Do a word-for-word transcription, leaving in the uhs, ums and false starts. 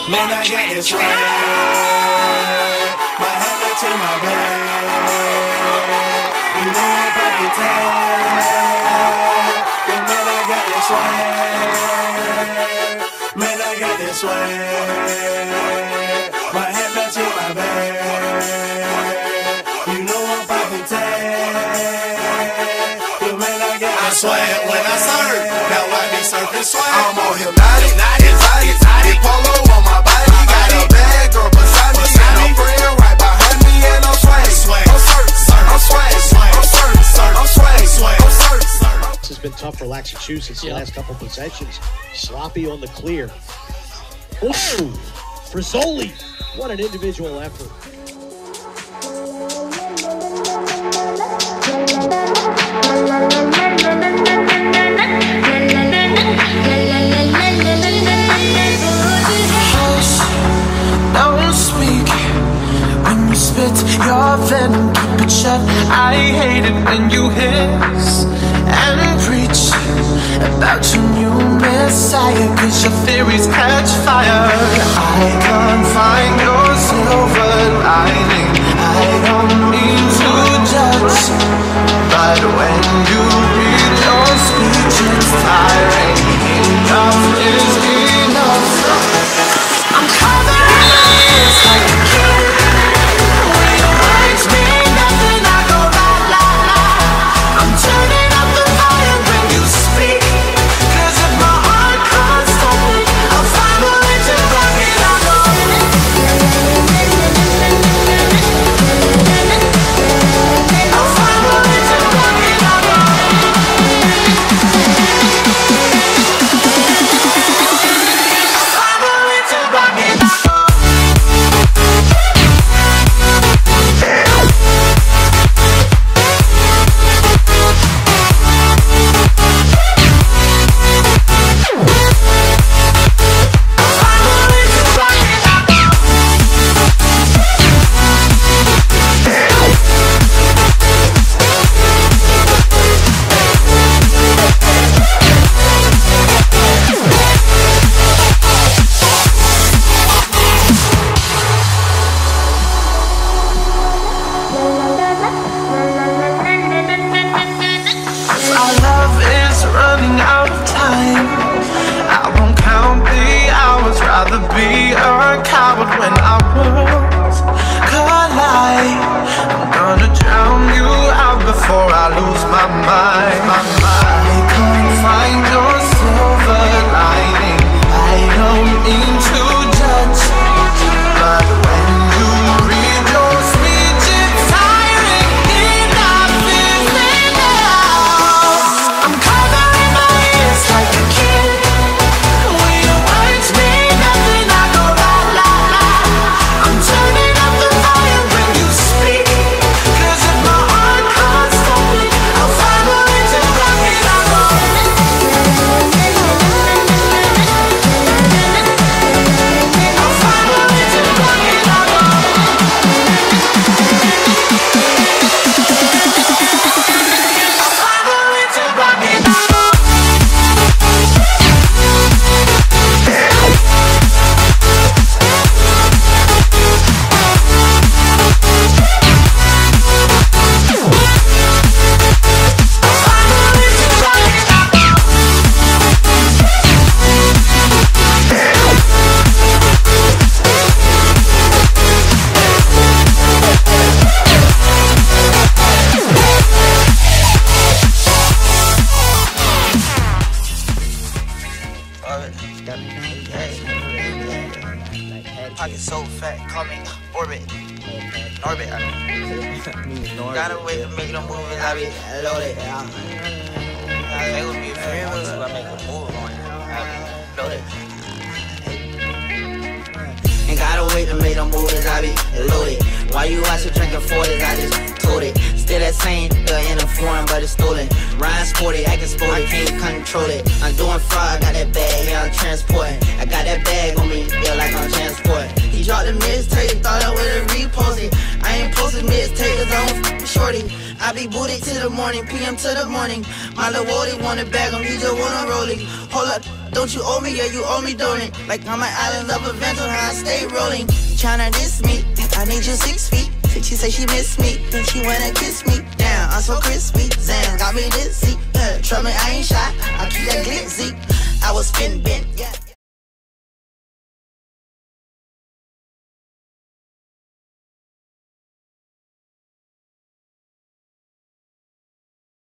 Man, I got this right. My head back to my bed. You know I'm pocket tight. Yeah, man, I got this right. Man, I got this right. My head back to my bed. You know I'm pocket tight. Yeah, man, I got this right. I swear when I surf, now I be surfing swag. I'm on hypnotic, exotic, exotic polo on my body. Got a bad girl beside me, and a friend right behind me, and I'm swag, swag, I'm surf, I'm swag, I'm surf, I'm swag, swag, I'm surf. This has been tough for Laxachusets the last couple possessions. Sloppy on the clear. Ooh, Frizzoli, what an individual effort. Don't speak when you spit your venom, keep it shut. I hate it when you hiss and preach about your new messiah, cause your theories catch fire. I can't find your silver lining. I don't mean to judge, but when you read your speech it's tiring. Enough is enough. I'm covering my ears like a kid. When your words mean nothing, I go la la la. I'm turning up the volume when you speak, cause if my heart can't stop it, I'll find a way to block it. I go I'll find a way to block it. I go I'll find a way to block it. Our love is running out of time. I won't count the hours, rather be a coward when our worlds collide. I'm gonna drown you out before I lose my mind. My mind. I can't find your silver lining. I don't mean to judge, but when you read your speech it's tiring. Enough is enough. I'm covering my ears like a kid. When your words mean nothing, I go la la la. I'm turning up the volume when you speak, cause if my heart can't stop it, I'll find a way to block it. I go I'll find a way to block it. I go I'll find a way to block it. I go pocket so fat, call me Orbit, Norbit. I mean, gotta wait to make them movies. I be loaded. I make with me if you want to. I make a move on it. I be loaded. Ain't gotta wait to make them movies. I be loaded. Why you out here drinking forties? I just told it. Still that same, uh, in a foreign, but it's stolen. Ryan sporty, acting sporty, can't control it. I'm doing fraud, got that bag, yeah, I'm transporting. I got that bag on me, feel like I'm transporting. He dropped the mixtape, thought I would've reposted. I ain't posted mixtape, cause I'm f***ing shorty. I be booted to the morning, P M to the morning. My little Wody wanna bag him, he just wanna roll it. Hold up, don't you owe me, yeah, you owe me, don't it? Like I'm an island of adventure, how I stay rolling. Tryna diss me, I need you six feet. She say she miss me, then she wanna kiss me. Damn, I'm so crispy, Zan got me dizzy. Uh, Trust me, I ain't shy, I keep that glitzy. I was spin bent,